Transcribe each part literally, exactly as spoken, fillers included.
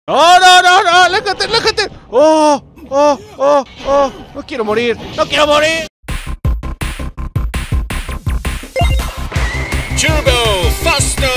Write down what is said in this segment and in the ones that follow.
¡Oh, no, no, no! ¡Aléjate, aléjate! ¡Oh, oh, oh, oh! ¡No quiero morir! ¡No quiero morir! Turbo Fasto.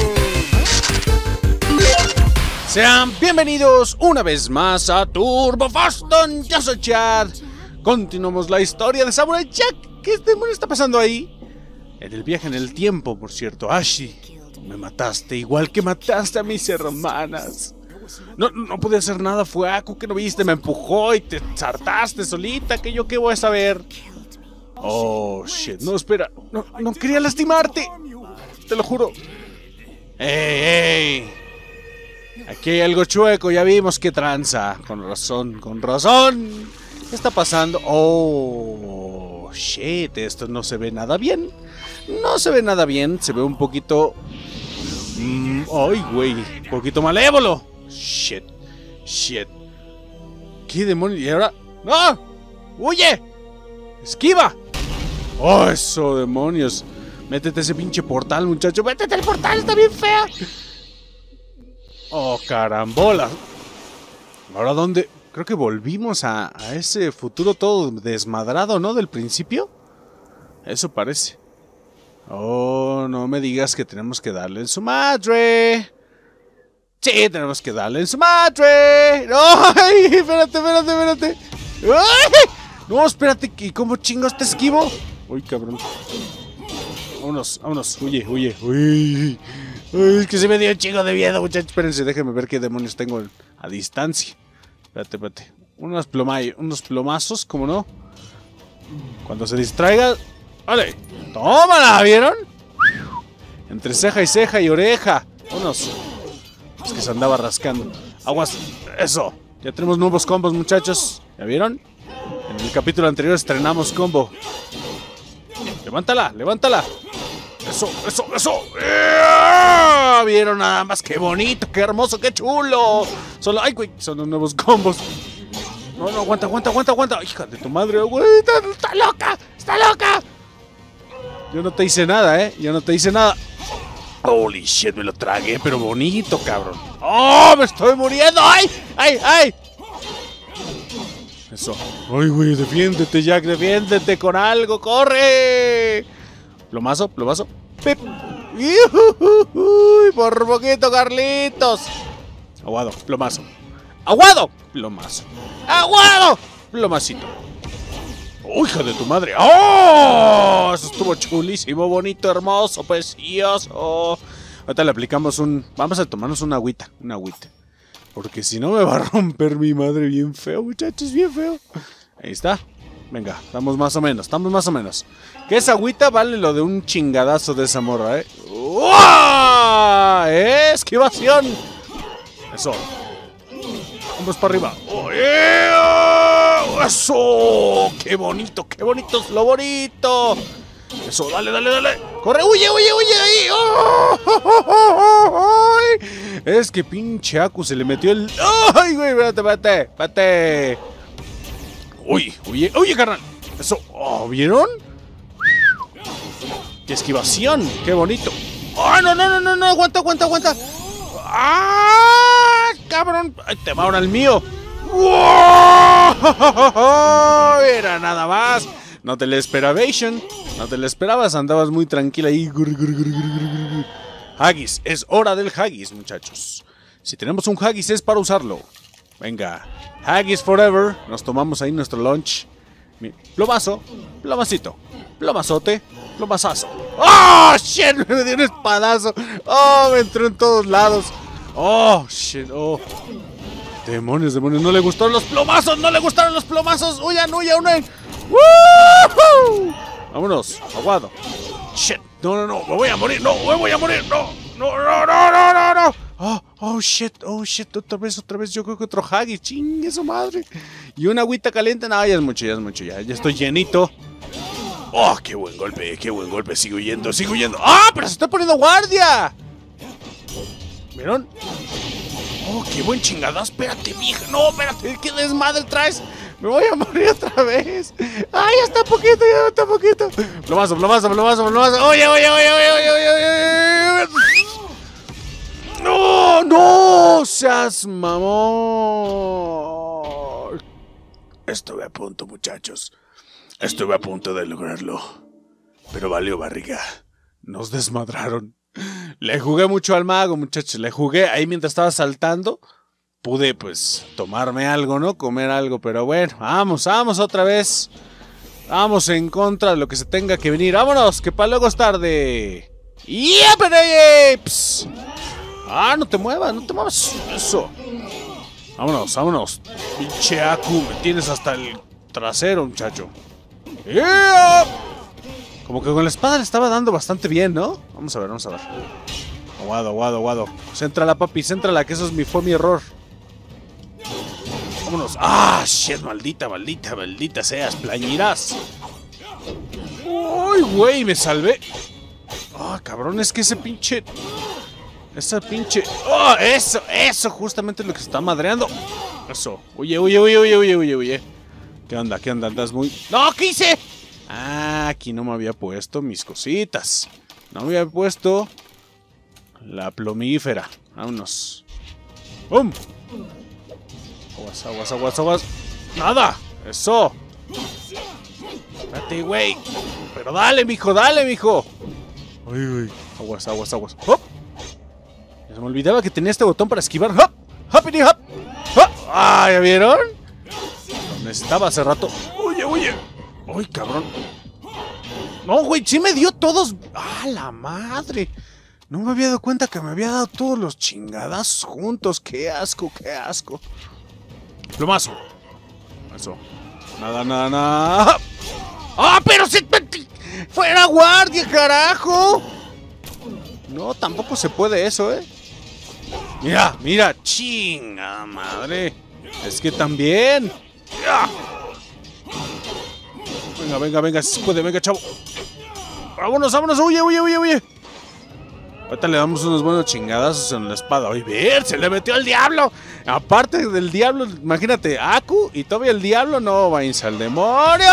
Sean bienvenidos una vez más a Turbo Faston. Yo soy Chad. Continuamos la historia de Samurai Jack. ¿Qué demonios está pasando ahí? En el viaje en el tiempo, por cierto. Ashi, me mataste igual que mataste a mis hermanas. No, no pude hacer nada, fue Aku que no viste, me empujó y te saltaste solita, que yo qué voy a saber. Oh, shit, no, espera, no, no quería lastimarte, te lo juro. Ey, ey, aquí hay algo chueco, ya vimos que tranza. Con razón, con razón. ¿Qué está pasando? Oh, shit, esto no se ve nada bien. No se ve nada bien, se ve un poquito... Mm, ay, güey, un poquito malévolo. Shit, shit. ¿Qué demonios? ¿Y ahora? ¡No! ¡Huye! ¡Esquiva! ¡Oh, eso, demonios! Métete ese pinche portal, muchacho. ¡Métete el portal! ¡Está bien fea! ¡Oh, carambola! ¿Ahora dónde? Creo que volvimos a, a ese futuro todo desmadrado, ¿no? Del principio. Eso parece. Oh, no me digas que tenemos que darle en su madre. Sí, tenemos que darle en su madre. ¡Ay! Espérate, espérate, espérate. ¡Ay! No, espérate, ¿y cómo chingos te esquivo? Uy, cabrón. Vámonos, vámonos. Huye, huye, huye. Ay, es que se me dio un chingo de miedo, muchachos. Espérense, déjenme ver qué demonios tengo a distancia. Espérate, espérate. Unos, ploma, unos plomazos, ¿cómo no? Cuando se distraiga... ¡Vale! ¡Tómala! ¿Vieron? Entre ceja y ceja y oreja. Unos... Es que se andaba rascando. Aguas. Eso. Ya tenemos nuevos combos, muchachos. ¿Ya vieron? En el capítulo anterior estrenamos combo. Levántala, levántala. Eso, eso, eso. ¡Yeah! ¿Vieron nada más? ¡Qué bonito, qué hermoso, qué chulo! Solo, ay, güey, son los nuevos combos. No, no, aguanta, aguanta, aguanta, aguanta. Hija de tu madre, güey. Está, está loca, está loca. Yo no te hice nada, eh. Yo no te hice nada. Holy shit, me lo tragué, pero bonito, cabrón. ¡Oh, me estoy muriendo! ¡Ay, ay, ay! Eso. ¡Ay, güey, defiéndete, Jack! ¡Defiéndete con algo! ¡Corre! Plomazo, plomazo. ¡Pip! ¡Uy, por poquito, Carlitos! Aguado, plomazo. ¡Aguado! Plomazo. ¡Aguado! Plomacito. ¡Oh, hija de tu madre! ¡Oh! Eso estuvo chulísimo, bonito, hermoso, precioso. Ahorita le aplicamos un... Vamos a tomarnos una agüita, una agüita. Porque si no me va a romper mi madre bien feo, muchachos, bien feo. Ahí está. Venga, estamos más o menos, estamos más o menos. Que esa agüita vale lo de un chingadazo de esa morra, ¿eh? ¡Uah! ¡Eh! ¡Esquivación! Eso. Vamos para arriba. ¡Oh, yeah! ¡Eso! ¡Qué bonito, qué bonito es lo bonito! Eso, dale, dale, dale. ¡Corre, huye, huye, huye ahí! ¡Oh! ¡Oh, oh, oh! Es que pinche Aku se le metió el... ¡Ay, güey! Espérate, espérate, espérate. ¡Uy, huye, huye, carnal! Eso, oh, ¿vieron? ¡Qué esquivación! ¡Qué bonito! ¡Oh, no, no, no, no, no! ¡Aguanta, aguanta, aguanta! ¡Ah! ¡Cabrón! ¡Ay, te va ahora el mío! ¡Wow! Era nada más. No te la esperabation. No te la esperabas. Andabas muy tranquila ahí. Haggis. Es hora del Haggis, muchachos. Si tenemos un Haggis es para usarlo. Venga. Haggis forever. Nos tomamos ahí nuestro lunch. Plomazo. Plomacito. Plomazote. Plomazazo. ¡Oh, shit! Me dio un espadazo. ¡Oh, me entró en todos lados! ¡Oh, shit! ¡Oh! Demonios, demonios, no le gustaron los plomazos, no le gustaron los plomazos. Huyan, huyan, huyan. ¡Woohoo! Vámonos, aguado. Shit, no, no, no, me voy a morir, no, me voy a morir, no, no, no, no, no, no, no. Oh, oh, shit, oh, shit, otra vez, otra vez, yo creo que otro Haggis, chingue su madre. Y una agüita caliente, no, ya es mucho, ya es mucho, ya, ya estoy llenito. Oh, qué buen golpe, qué buen golpe, sigo huyendo, sigo huyendo. ¡Ah, pero se está poniendo guardia! ¿Vieron? Oh, qué buen chingado. Espérate, vieja. No, espérate. ¿Qué desmadre traes? Me voy a morir otra vez. Ay, ya está poquito, ya está poquito. Plomazo, plomazo, plomazo, plomazo. Oye, oye, oye, oye, oye, oye, oye. ¡No! ¡No! ¡Seas mamón! Estuve a punto, muchachos. Estuve a punto de lograrlo. Pero valió barriga. Nos desmadraron. Le jugué mucho al mago, muchachos. Le jugué ahí mientras estaba saltando. Pude, pues, tomarme algo, ¿no? Comer algo. Pero bueno, vamos, vamos otra vez. Vamos en contra de lo que se tenga que venir. ¡Vámonos! Que para luego es tarde. ¡Yeah, Apes! Ah, no te muevas, no te muevas. Eso. Vámonos, vámonos. Pinche Aku, me tienes hasta el trasero, muchacho. ¡Yeah! Como que con la espada le estaba dando bastante bien, ¿no? Vamos a ver, vamos a ver. Aguado, aguado, aguado. Céntrala, papi, céntrala, que eso es mi, fue mi error. Vámonos. ¡Ah, shit! Maldita, maldita, maldita seas, plañirás. ¡Uy, güey! Me salvé. ¡Ah, cabrón! Es que ese pinche... Esa pinche... ¡Oh, eso! Eso justamente es lo que se está madreando. Eso. Huye, huye, huye, huye, huye, huye, huye. ¿Qué onda? ¿Qué onda? Andas muy... ¡No! ¿Qué hice? Ah, aquí no me había puesto mis cositas. No me había puesto... La plomífera. Vámonos. ¡Bum! Aguas, aguas, aguas, aguas. ¡Nada! ¡Eso! Espérate, güey. Pero dale, mijo, dale, mijo. Ay, ay. Aguas, aguas, aguas. ¡Hop! Se me olvidaba que tenía este botón para esquivar. ¡Hop! ¡Hoppity hop! ¡Hop! ¡Ah! ¿Ya vieron? Lo necesitaba hace rato. ¡Oye, oye! ¡Ay, cabrón! No, güey, sí me dio todos. ¡Ah, la madre! No me había dado cuenta que me había dado todos los chingadazos juntos. ¡Qué asco, qué asco! Plomazo. Eso. Nada, nada, nada. ¡Ah, pero se... ¡Fuera guardia, carajo! No, tampoco se puede eso, ¿eh? Mira, mira. Chinga madre. Es que también. ¡Ya! Venga, venga, venga. Si se puede, venga, chavo. Vámonos, vámonos. Huye, huye, huye, huye. Ahorita le damos unos buenos chingadazos en la espada. ¡Ay, ver! ¡Se le metió al diablo! Aparte del diablo, imagínate, Aku y todavía el diablo. No, váyanse al demonio.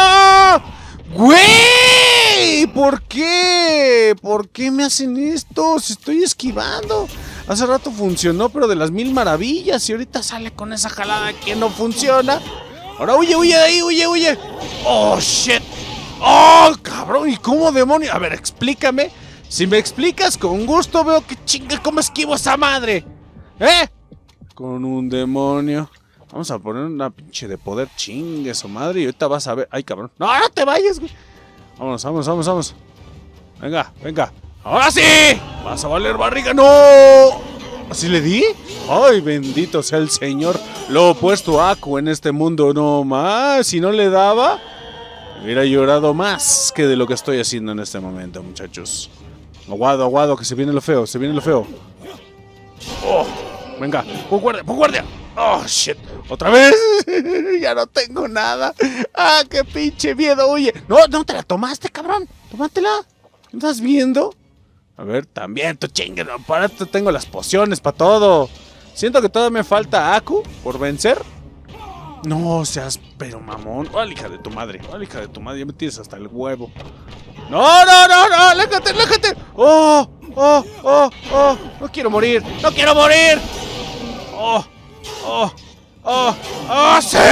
¡Güey! ¿Por qué? ¿Por qué me hacen esto? Si estoy esquivando. Hace rato funcionó, pero de las mil maravillas. Y ahorita sale con esa jalada que no funciona. Ahora huye, huye de ahí, huye, huye. ¡Oh, shit! ¡Oh, cabrón! ¿Y cómo demonio? A ver, explícame. Si me explicas, con gusto veo que chinga cómo esquivo esa madre. ¿Eh? Con un demonio. Vamos a poner una pinche de poder, chingue su madre. Y ahorita vas a ver. Ay, cabrón. No, no te vayas, güey. Vámonos, vamos, vamos, vamos. Venga, venga. ¡Ahora sí! ¡Vas a valer barriga! ¡No! ¿Así le di? ¡Ay, bendito sea el Señor! Lo opuesto a Aku en este mundo, no más. Si no le daba, hubiera llorado más que de lo que estoy haciendo en este momento, muchachos. Aguado, aguado, que se viene lo feo, se viene lo feo. ¡Oh! Venga, pon guardia, pon guardia. ¡Oh, shit! ¡Otra vez! Ya no tengo nada. ¡Ah, qué pinche miedo! Oye, no, no te la tomaste, cabrón. Tómatela. ¿No estás viendo? A ver, también tu chingue. No, para esto tengo las pociones para todo. Siento que todavía me falta Aku por vencer. No seas, pero mamón. ¡Oh, hija de tu madre! ¡Oh, hija de tu madre! Ya me tienes hasta el huevo. ¡No, no, no, no! ¡Aléjate, aléjate! ¡Oh, oh, oh, oh! ¡No quiero morir! ¡No quiero morir! ¡Oh, oh, oh! ¡Oh, sí!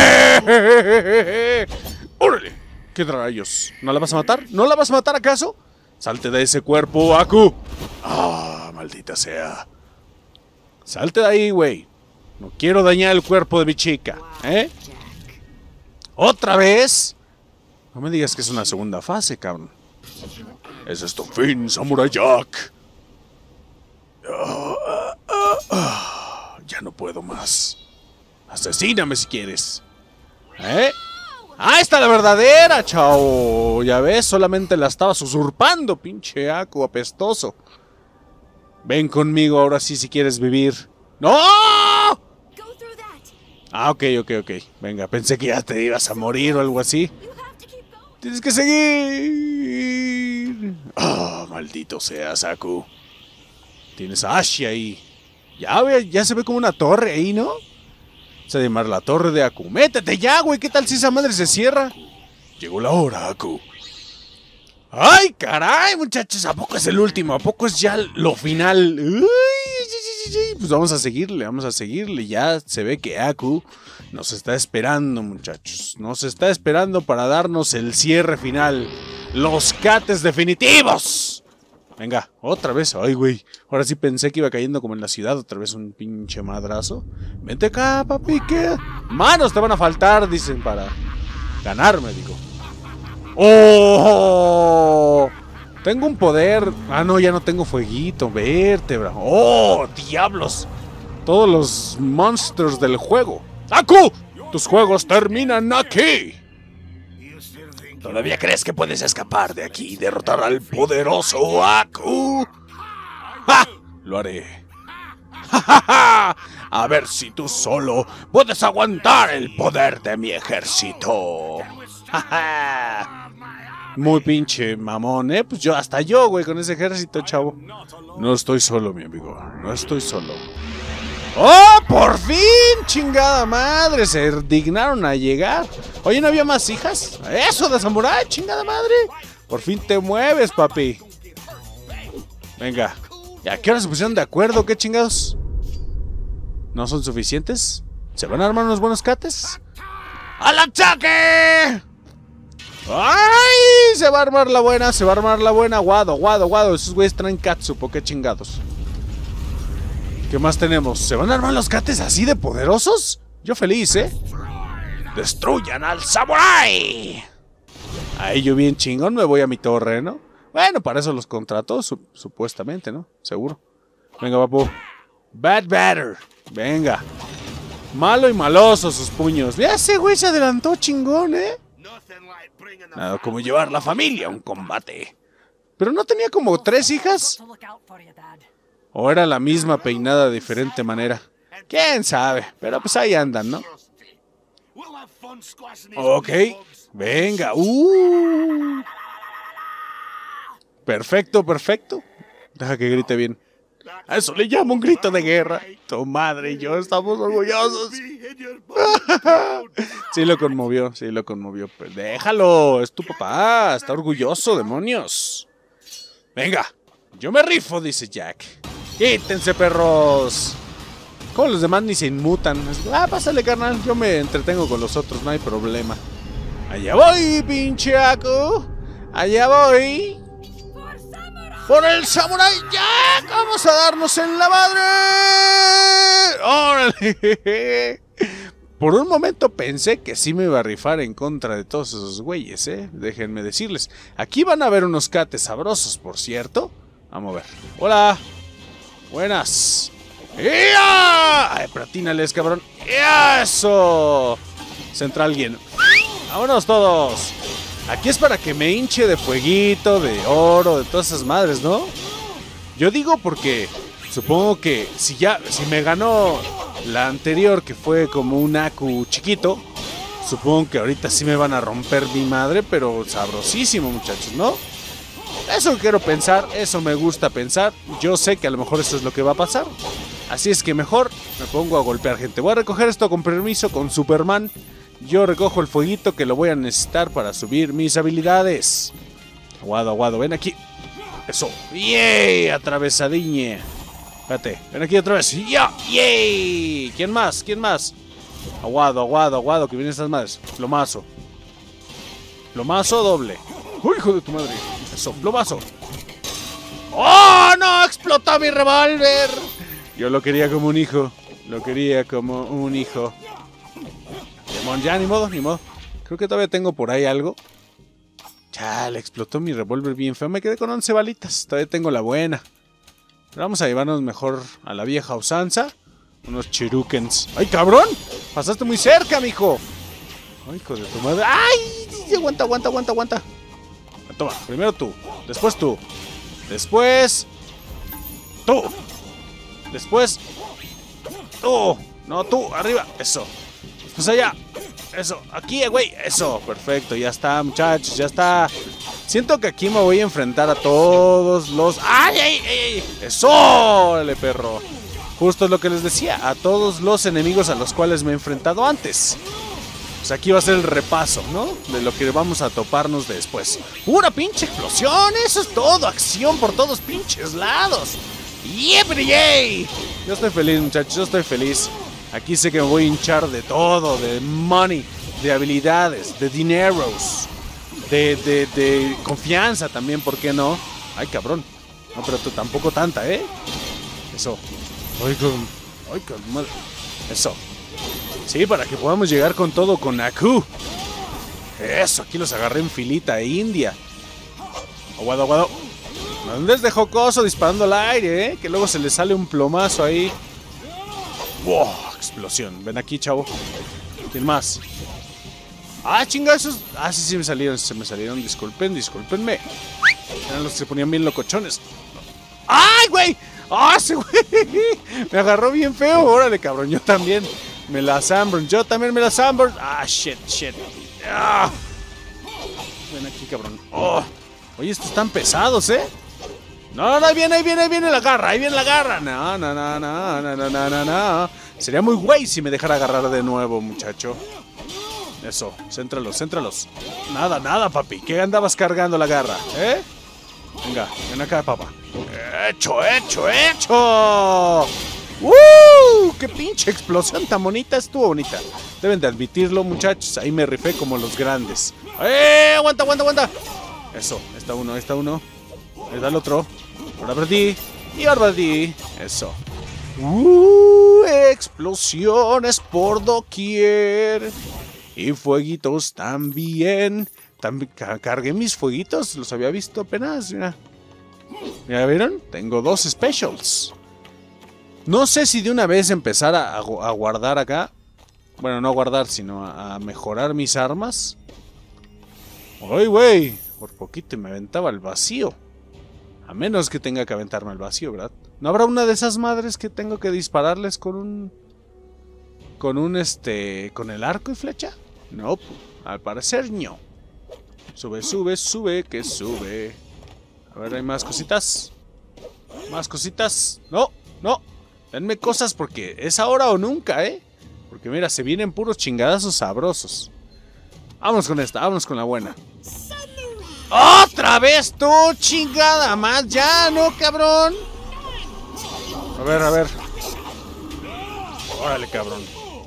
¡Órale! ¿Qué rayos? ¿No la vas a matar? ¿No la vas a matar acaso? ¡Salte de ese cuerpo, Aku! ¡Ah, maldita sea! ¡Salte de ahí, güey! No quiero dañar el cuerpo de mi chica, ¿eh? ¿Otra vez? No me digas que es una segunda fase, cabrón. Ese es tu fin, Samurai Jack. Oh, oh, oh, oh. Ya no puedo más. Asesíname si quieres. ¿Eh? ¡Ah, esta es la verdadera, chao! Ya ves, solamente la estabas usurpando, pinche Aku apestoso. Ven conmigo ahora sí si quieres vivir. ¡No! Ah, ok, ok, ok. Venga, pensé que ya te ibas a morir o algo así. Tienes que seguir. Ah, oh, maldito seas, Aku. Tienes a Ashi ahí. Ya, güey, ya se ve como una torre ahí, ¿no? Se llama la torre de Aku. Métete ya, güey. ¿Qué tal si esa madre se cierra? Llegó la hora, Aku. ¡Ay, caray, muchachos! ¿A poco es el último? ¿A poco es ya lo final? ¡Uy! Pues vamos a seguirle, vamos a seguirle. Ya se ve que Aku nos está esperando, muchachos. Nos está esperando para darnos el cierre final. Los cates definitivos. Venga, otra vez. Ay, güey. Ahora sí pensé que iba cayendo como en la ciudad. Otra vez un pinche madrazo. Vente acá, papi, ¿qué? Manos te van a faltar, dicen, para ganarme, digo. ¡Oh! Tengo un poder. Ah, no, ya no tengo fueguito. Vértebra. ¡Oh, diablos! Todos los monstruos del juego. ¡Aku! Tus juegos terminan aquí. ¿Todavía crees que puedes escapar de aquí y derrotar al poderoso Aku? ¡Ja! Lo haré. ¡Ja, ja, ja! A ver si tú solo puedes aguantar el poder de mi ejército. ¡Ja, ja! Muy pinche mamón, ¿eh? Pues yo, hasta yo, güey, con ese ejército, chavo. No estoy solo, mi amigo. No estoy solo. ¡Oh, por fin! ¡Chingada madre! Se dignaron a llegar. Oye, ¿no había más hijas? ¡Eso de samurái! ¡Chingada madre! Por fin te mueves, papi. Venga. ¿Y a qué hora se pusieron de acuerdo? ¿Qué chingados? ¿No son suficientes? ¿Se van a armar unos buenos cates? ¡Al ataque! ¡Ay! Se va a armar la buena, se va a armar la buena. Guado, guado, guado. Esos güeyes traen katsupo, qué chingados. ¿Qué más tenemos? ¿Se van a armar los cates así de poderosos? Yo feliz, ¿eh? ¡Destruyan al samurái! Ahí yo bien chingón me voy a mi torre, ¿no? Bueno, para eso los contrató, su supuestamente, ¿no? Seguro. Venga, papu. Bad batter. Venga. Malo y maloso sus puños. Ya ese güey se adelantó chingón, ¿eh? Nada como llevar la familia a un combate. ¿Pero no tenía como tres hijas? ¿O era la misma peinada de diferente manera? ¿Quién sabe? Pero pues ahí andan, ¿no? Ok. Venga. Uh. Perfecto, perfecto. Deja que grite bien. A eso le llamo un grito de guerra. Tu madre y yo estamos orgullosos. Sí lo conmovió, sí lo conmovió. Pues déjalo, es tu papá. Está orgulloso, demonios. Venga, yo me rifo, dice Jack. Quítense, perros. Como los demás ni se inmutan. Ah, pásale, carnal. Yo me entretengo con los otros, no hay problema. Allá voy, pinche Aku. Allá voy. ¡Por el Samurai Jack! ¡Vamos a darnos en la madre! ¡Órale! Por un momento pensé que sí me iba a rifar en contra de todos esos güeyes, ¿eh? Déjenme decirles. Aquí van a ver unos cates sabrosos, por cierto. Vamos a ver. ¡Hola! ¡Buenas! ¡Ya! ¡Ay, platínales, cabrón! ¡Eso! Se entra alguien. ¡Vámonos todos! Aquí es para que me hinche de fueguito, de oro, de todas esas madres, ¿no? Yo digo porque supongo que si ya, si me ganó la anterior, que fue como un Aku chiquito, supongo que ahorita sí me van a romper mi madre, pero sabrosísimo, muchachos, ¿no? Eso quiero pensar, eso me gusta pensar. Yo sé que a lo mejor eso es lo que va a pasar. Así es que mejor me pongo a golpear gente. Voy a recoger esto con permiso, con Superman. Yo recojo el fueguito que lo voy a necesitar para subir mis habilidades. Aguado, aguado, ven aquí. Eso, ¡yay! Atravesadiñe. Espérate, ven aquí otra vez. ¡Ya! ¡Yay! ¿Quién más? ¿Quién más? Aguado, aguado, aguado, que vienen estas madres. Plomazo. Plomazo doble. ¡Uy, hijo de tu madre! Eso, plomazo. ¡Oh, no! ¡Explotó mi revólver! Yo lo quería como un hijo. Lo quería como un hijo. Ya, ni modo, ni modo. Creo que todavía tengo por ahí algo. Ya, le explotó mi revólver bien feo. Me quedé con once balitas. Todavía tengo la buena. Pero vamos a llevarnos mejor a la vieja usanza. Unos chirukens. ¡Ay, cabrón! Pasaste muy cerca, mijo. ¡Ay, hijo de tu madre! ¡Ay! Aguanta, aguanta, aguanta, aguanta. Toma, primero tú. Después tú. Después... tú. Después... tú. No, tú. Arriba. Eso. Pues allá, eso, aquí, güey, eso, perfecto, ya está, muchachos, ya está. Siento que aquí me voy a enfrentar a todos los... ¡Ay, ay, ay! ¡Eso! ¡Órale, perro! Justo es lo que les decía, a todos los enemigos a los cuales me he enfrentado antes. Pues aquí va a ser el repaso, ¿no? De lo que vamos a toparnos después. ¡Pura pinche explosión! ¡Eso es todo! ¡Acción por todos pinches lados! ¡Yippee! Yo estoy feliz, muchachos, yo estoy feliz. Aquí sé que me voy a hinchar de todo, de money, de habilidades, de dineros, de, de, de confianza también, ¿por qué no? Ay, cabrón. No, pero tú tampoco tanta, ¿eh? Eso. Ay, cabrón. Ay, cabrón. Eso. Sí, para que podamos llegar con todo con Aku. Eso, aquí los agarré en filita india. Aguado, aguado. No andes de jocoso disparando al aire, ¿eh? Que luego se le sale un plomazo ahí. ¡Wow! Explosión. Ven aquí, chavo. ¿Quién más? Ah, chinga, esos. Ah, sí, sí me salieron, se me salieron. Disculpen, discúlpenme. Eran los que se ponían bien locochones. ¡Ay, güey! ¡Ah, ese güey! Me agarró bien feo. Órale, cabrón, yo también. Me la Sunburn, yo también me la Sunburn. Ah, shit, shit. Ah. Ven aquí, cabrón. Oh. Oye, estos están pesados, ¿eh? No, no, ahí viene, ahí viene, ahí viene la garra, ahí viene la garra. No, no, no, no, no, no, no, no, no. Sería muy güey si me dejara agarrar de nuevo, muchacho. Eso, céntralos, céntralos. Nada, nada, papi. ¿Qué andabas cargando la garra, eh? Venga, ven acá, papá. ¡Hecho, hecho, hecho! ¡Uh! ¡Qué pinche explosión tan bonita! Estuvo bonita. Deben de admitirlo, muchachos. Ahí me rifé como los grandes. ¡Eh! ¡Aguanta, aguanta, aguanta! Eso, ahí está uno, ahí está uno. Ahí está el otro. Ahora perdí. Y ahora perdí. Eso. ¡Uh! Explosiones por doquier. Y fueguitos también. También cargué mis fueguitos. Los había visto apenas. Mira. ¿Ya vieron? Tengo dos specials. No sé si de una vez empezar a, a guardar acá. Bueno, no a guardar, sino a, a mejorar mis armas. ¡Ay, güey! Por poquito me aventaba al vacío. A menos que tenga que aventarme al vacío, ¿verdad? ¿No habrá una de esas madres que tengo que dispararles con un... Con un este... con el arco y flecha? No, al parecer no. Sube, sube, sube, que sube. A ver, hay más cositas. Más cositas. No, no. Denme cosas porque es ahora o nunca, ¿eh? Porque mira, se vienen puros chingadazos sabrosos. Vámonos con esta, vámonos con la buena. ¡Otra vez tú, chingada más! ¡Ya, no, cabrón! A ver, a ver. Órale, cabrón.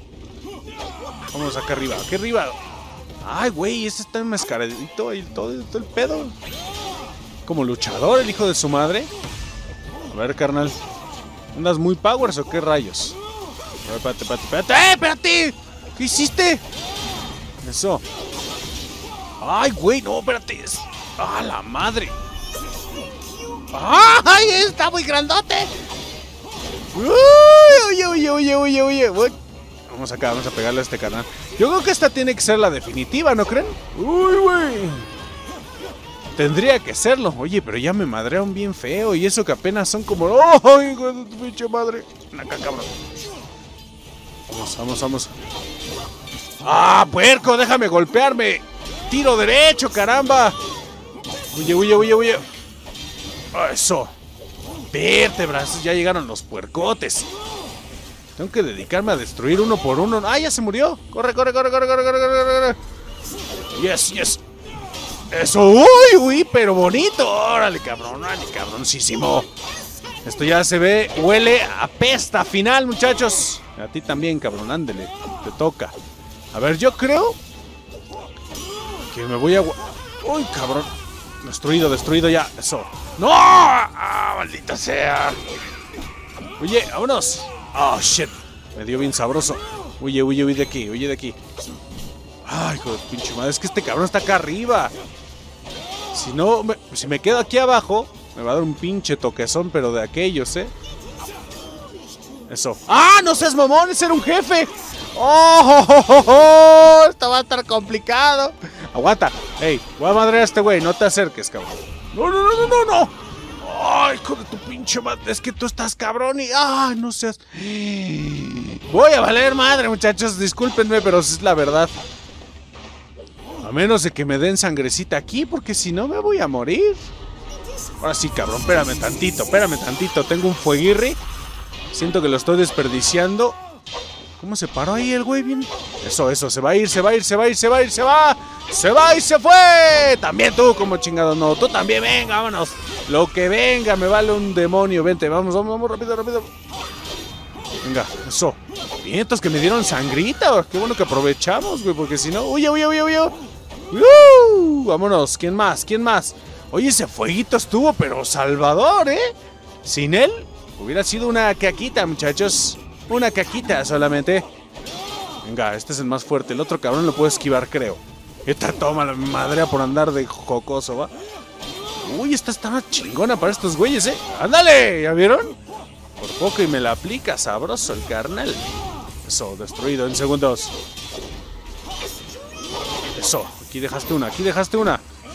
Vámonos acá arriba, aquí arriba. Ay, güey, este está enmascaradito y todo, todo el pedo. Como luchador, el hijo de su madre. A ver, carnal. ¿Andas muy powers o qué rayos? A ver, espérate, espérate, espérate. ¡Eh, espérate! ¿Qué hiciste? Eso. Ay, güey, no, espérate. ¡Ah, la madre! ¡Ay, está muy grandote! ¡Uy, uy, uy, uy, uy, uy! Vamos acá, vamos a pegarle a este canal. Yo creo que esta tiene que ser la definitiva, ¿no creen? ¡Uy, güey! Tendría que serlo. Oye, pero ya me madrearon bien feo. Y eso que apenas son como... ¡Oh, hijo de tu pinche madre! Acá, cabrón. Vamos, vamos, vamos. ¡Ah, puerco! ¡Déjame golpearme! ¡Tiro derecho, caramba! Huye, huye, huye, huye. Eso. Vértebras, ya llegaron los puercotes. Tengo que dedicarme a destruir uno por uno. ¡Ah, ya se murió! ¡Corre, corre, corre, corre, corre, corre, corre! ¡Yes, yes! ¡Eso! ¡Uy, uy! ¡Pero bonito! ¡Órale, cabrón! ¡Órale, cabroncísimo! Esto ya se ve, huele, apesta. Final, muchachos. A ti también, cabrón, ándele. Te toca. A ver, yo creo que me voy a... ¡Uy, cabrón! Destruido, destruido ya. Eso. ¡No! ¡Ah, maldita sea! Oye, vámonos. Oh, shit. Me dio bien sabroso. Huye, huye, huye de aquí, huye de aquí. Ay, hijo de pinche madre. Es que este cabrón está acá arriba. Si no, me, si me quedo aquí abajo, me va a dar un pinche toquezón, pero de aquellos, ¿eh? Eso. ¡Ah, no seas mamón! ¡Ese era un jefe! ¡Oh! oh, oh, oh! Esto va a estar complicado. Aguanta. Ey, voy a madrear a este güey. No te acerques, cabrón. No, no, no, no, no, no. Ay, hijo de tu pinche madre. Es que tú estás cabrón y... ¡Ay, no seas! Voy a valer madre, muchachos. Discúlpenme, pero es la verdad. A menos de que me den sangrecita aquí, porque si no me voy a morir. Ahora sí, cabrón. Espérame tantito, espérame tantito. Tengo un fueguirri. Siento que lo estoy desperdiciando. ¿Cómo se paró ahí el güey? Bien. Eso, eso, se va a ir, se va a ir, se va a ir, se va a ir, se va. Se va y se fue. También tú, como chingado, no. Tú también, venga, vámonos. Lo que venga, me vale un demonio. Vente, vamos, vamos, vamos, rápido, rápido. Venga, eso. Vientos que me dieron sangrita. Qué bueno que aprovechamos, güey, porque si no... ¡Huye, huye, huye, huye! ¡Uh! Vámonos, ¿quién más? ¿Quién más? Oye, ese fueguito estuvo, pero salvador, ¿eh? Sin él, hubiera sido una caquita, muchachos. Una caquita solamente. Venga, este es el más fuerte. El otro cabrón lo puedo esquivar, creo. Esta toma la madre por andar de jocoso, ¿va? Uy, esta estaba chingona para estos güeyes, ¿eh? ¡Ándale! ¿Ya vieron? Por poco y me la aplica sabroso el carnal. Eso, destruido en segundos. Eso, aquí dejaste una, aquí dejaste una.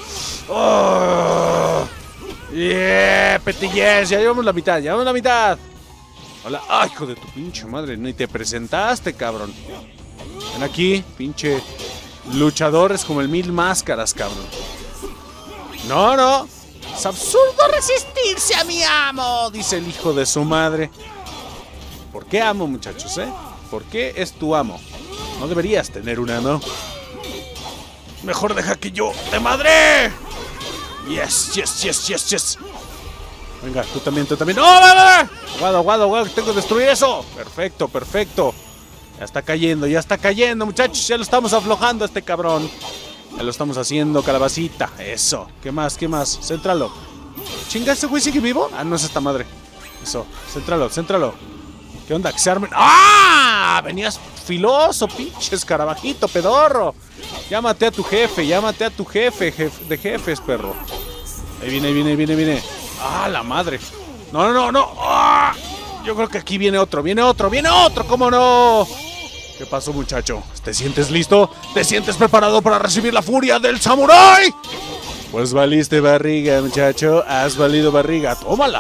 ¡Oh! ¡Yeah! ¡Petilles! Ya llevamos la mitad, ya llevamos la mitad. Hola. ¡Ay, hijo de tu pinche madre! Ni te presentaste, cabrón. Ven aquí, pinche luchadores como el Mil Máscaras, cabrón. No, no. Es absurdo resistirse a mi amo, dice el hijo de su madre. ¿Por qué amo, muchachos, eh? ¿Por qué es tu amo? No deberías tener un amo. Mejor deja que yo te madre. Yes, yes, yes, yes, yes. Venga, tú también, tú también. ¡No, no, no! Aguado, aguado, aguado, tengo que destruir eso. Perfecto, perfecto. Ya está cayendo, ya está cayendo, muchachos. Ya lo estamos aflojando a este cabrón. Ya lo estamos haciendo, calabacita. Eso. ¿Qué más? ¿Qué más? Céntralo. ¿Chinga, este güey sigue vivo? Ah, no es esta madre. Eso. Céntralo, céntralo. ¿Qué onda? Que se armen. ¡Ah! Venías filoso, pinche escarabajito, pedorro. Llámate a tu jefe, llámate a tu jefe, jefe de jefes, perro. Ahí viene, ahí viene, ahí viene, ahí viene. ¡Ah, la madre! No, no, no, no. ¡Ah! Yo creo que aquí viene otro, viene otro, viene otro, ¿cómo no? ¿Qué pasó, muchacho? ¿Te sientes listo? ¿Te sientes preparado para recibir la furia del samurái? Pues valiste barriga, muchacho. Has valido barriga. ¡Tómala!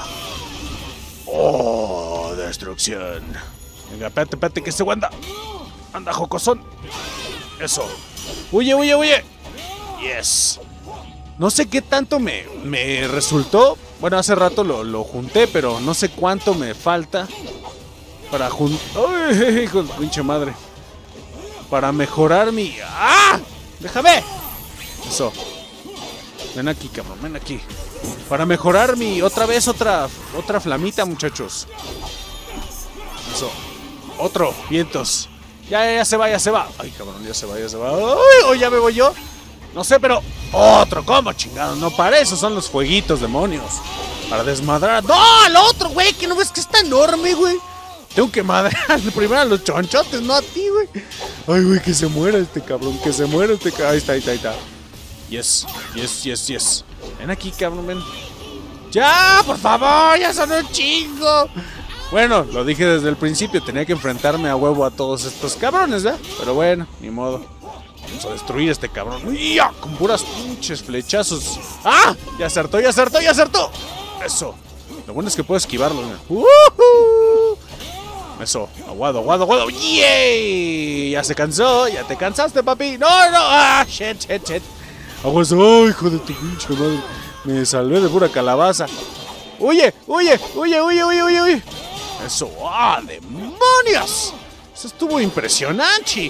¡Oh, destrucción! Venga, espérate, espérate, que este anda. Anda, jocosón. Eso. ¡Huye, huye, huye! ¡Yes! No sé qué tanto me, me resultó. Bueno, hace rato lo, lo junté, pero no sé cuánto me falta para juntar. ¡Ay, hijo de pinche madre! Para mejorar mi... ¡Ah! ¡Déjame! Eso. Ven aquí, cabrón, ven aquí. Para mejorar mi... Otra vez, otra... Otra flamita, muchachos. Eso. Otro. Vientos. Ya, ya, ya se va, ya se va. Ay, cabrón, ya se va, ya se va. ¡Ay! ¿O ya me voy yo? No sé, pero... Otro, ¿cómo chingado? No, para eso son los fueguitos, demonios. Para desmadrar. ¡No! ¡Al otro, güey! Que no ves que está enorme, güey. Tengo que madrear primero a los chonchotes, no a ti, güey. Ay, güey, que se muera este cabrón. Que se muera este cabrón. Ahí está, ahí está, ahí está. Yes, yes, yes, yes. Ven aquí, cabrón, ven. ¡Ya, por favor! ¡Ya son un chingo! Bueno, lo dije desde el principio. Tenía que enfrentarme a huevo a todos estos cabrones, ¿eh? Pero bueno, ni modo. Vamos a destruir a este cabrón. ¡Ya! Con puras pinches flechazos. ¡Ah! Ya acertó, ya acertó, ya acertó. Eso. Lo bueno es que puedo esquivarlo. ¡Uh-huh! Eso. Aguado, aguado, aguado. ¡Yay! Ya se cansó. Ya te cansaste, papi. ¡No, no! ¡Ah! ¡Shit, shit, shit! Aguas. ¡Oh, hijo de tu pinche madre! Me salvé de pura calabaza. ¡Huye! ¡Huye! ¡Huye, huye, huye, huye, huye! Eso. ¡Ah, demonios! Eso estuvo impresionante.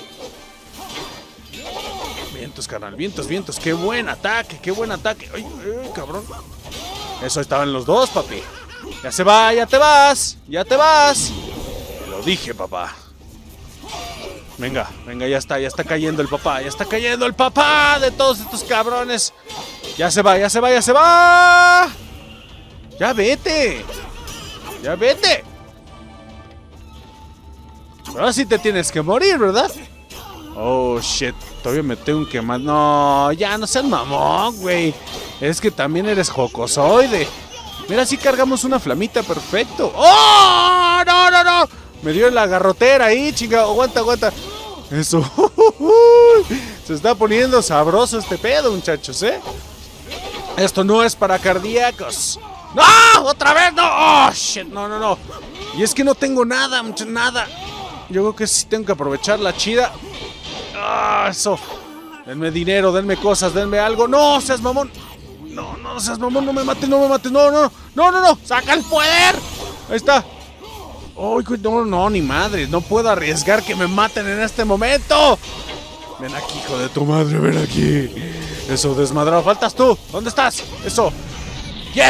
Vientos, carnal, vientos, vientos. Qué buen ataque, qué buen ataque. Ay, ay, cabrón. Eso, estaban los dos, papi. Ya se va, ya te vas. Ya te vas. Te lo dije, papá. Venga, venga, ya está, ya está cayendo el papá. Ya está cayendo el papá de todos estos cabrones. Ya se va, ya se va, ya se va. Ya vete. Ya vete. Ahora sí te tienes que morir, ¿verdad? Oh, shit. Todavía me tengo que más. No, ya no seas mamón, güey. Es que también eres jocosoide. Mira, si cargamos una flamita, perfecto. ¡Oh! ¡No, no, no! Me dio la garrotera ahí, chinga. Aguanta, aguanta. Eso. Se está poniendo sabroso este pedo, muchachos, ¿eh? Esto no es para cardíacos. ¡No! ¡Otra vez! ¡No! ¡Oh, shit! No, no, no. Y es que no tengo nada, mucho, nada. Yo creo que sí tengo que aprovechar la chida. ¡Ah, eso! Denme dinero, denme cosas, denme algo. ¡No, seas mamón! No, no seas mamón, no me mates, no me mates. No, no, no, no, no. ¡Saca el poder! Ahí está. ¡Ay, no, no, ni madre! No puedo arriesgar que me maten en este momento. Ven aquí, hijo de tu madre, ven aquí. Eso, desmadrado. Faltas tú. ¿Dónde estás? Eso. ¡Yes!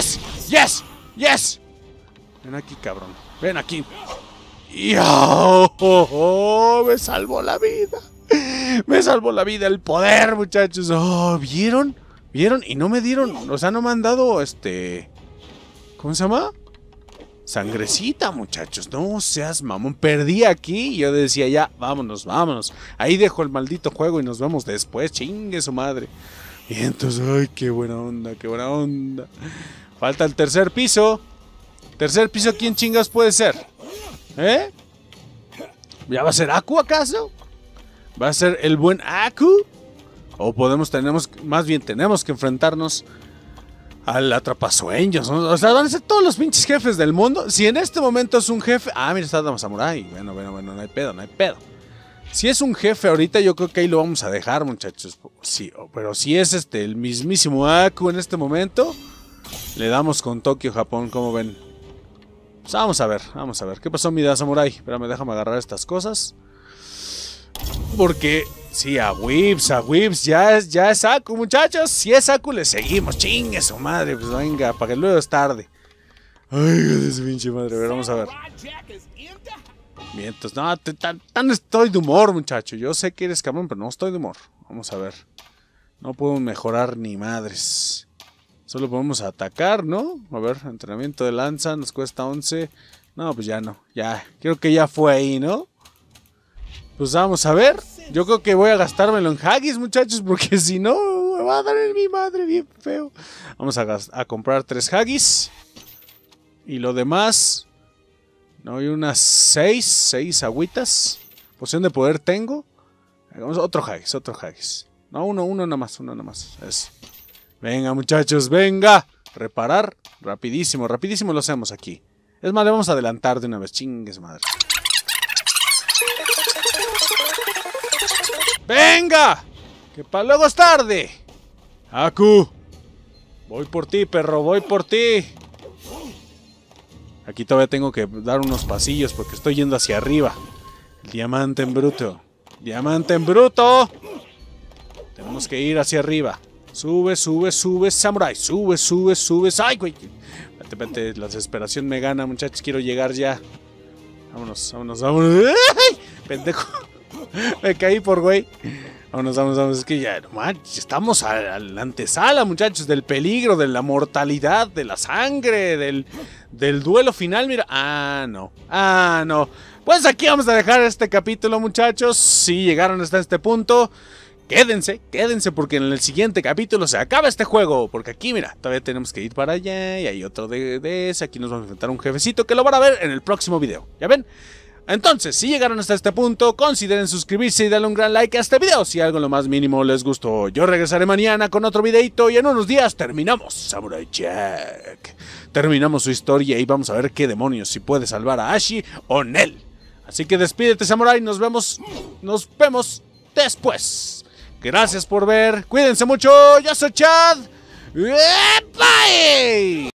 ¡Yes! ¡Yes! Ven aquí, cabrón. Ven aquí. Y oh, oh, oh, me salvó la vida. Me salvó la vida el poder, muchachos. Oh, ¿vieron? ¿Vieron? Y no me dieron, o sea, no me han dado, este... ¿Cómo se llama? Sangrecita, muchachos. No seas mamón. Perdí aquí y yo decía ya, vámonos, vámonos. Ahí dejo el maldito juego y nos vemos después. Chingue su madre. Y entonces, ay, qué buena onda, qué buena onda. Falta el tercer piso. Tercer piso, ¿quién chingas puede ser? ¿Eh? ¿Ya va a ser Aku acaso? ¿Va a ser el buen Aku? O podemos, tenemos, más bien tenemos que enfrentarnos al atrapasueños, ¿no? O sea, van a ser todos los pinches jefes del mundo. Si en este momento es un jefe... Ah, mira, está Dama Samurai. Bueno, bueno, bueno, no hay pedo, no hay pedo. Si es un jefe ahorita, yo creo que ahí lo vamos a dejar, muchachos. Sí, pero si es este, el mismísimo Aku en este momento, le damos con Tokio, Japón, ¿cómo ven? Pues vamos a ver, vamos a ver. ¿Qué pasó, mi Dama Samurai? Espérame, déjame agarrar estas cosas. Porque... Sí, a Whips, a Whips, ya es, ya es Aku, muchachos. Si es Aku, le seguimos. Chingue su madre, pues venga, para que luego es tarde. Ay, de su pinche madre, a ver, vamos a ver. Mientos, no, te, tan, tan estoy de humor, muchacho. Yo sé que eres cabrón, pero no estoy de humor. Vamos a ver. No podemos mejorar ni madres. Solo podemos atacar, ¿no? A ver, entrenamiento de lanza, nos cuesta once. No, pues ya no, ya. Creo que ya fue ahí, ¿no? Pues vamos a ver. Yo creo que voy a gastármelo en Haggis, muchachos, porque si no, me va a dar en mi madre bien feo. Vamos a, a comprar tres Haggis. Y lo demás... No, hay unas seis, seis agüitas. Poción de poder tengo. Hagamos otro Haggis, otro Haggis. No, uno, uno nada más, uno nada más. Eso. Venga, muchachos, venga. Reparar, rapidísimo, rapidísimo lo hacemos aquí. Es más, le vamos a adelantar de una vez, chingues madre. ¡Venga! ¡Que para luego es tarde! ¡Aku! Voy por ti, perro, voy por ti. Aquí todavía tengo que dar unos pasillos porque estoy yendo hacia arriba. El diamante en bruto. ¡Diamante en bruto! Tenemos que ir hacia arriba. Sube, sube, sube, samurai. Sube, sube, sube. ¡Ay, güey! Espérate, espérate, la desesperación me gana, muchachos. Quiero llegar ya. Vámonos, vámonos, vámonos. ¡Ay! Pendejo. Me caí por güey. Vámonos, vámonos, vámonos. Es que ya, no manches, estamos a, a la antesala, muchachos, del peligro, de la mortalidad, de la sangre, del, del duelo final. Mira, ah, no, ah, no. Pues aquí vamos a dejar este capítulo, muchachos. Si llegaron hasta este punto, quédense, quédense, porque en el siguiente capítulo se acaba este juego. Porque aquí, mira, todavía tenemos que ir para allá y hay otro de, de ese. Aquí nos vamos a enfrentar a un jefecito que lo van a ver en el próximo video. ¿Ya ven? Entonces, si llegaron hasta este punto, consideren suscribirse y darle un gran like a este video si algo en lo más mínimo les gustó. Yo regresaré mañana con otro videito y en unos días terminamos Samurai Jack. Terminamos su historia y vamos a ver qué demonios, si puede salvar a Ashi o Nel. Así que despídete, Samurai, nos vemos, nos vemos después. Gracias por ver, cuídense mucho, yo soy Chad. Bye.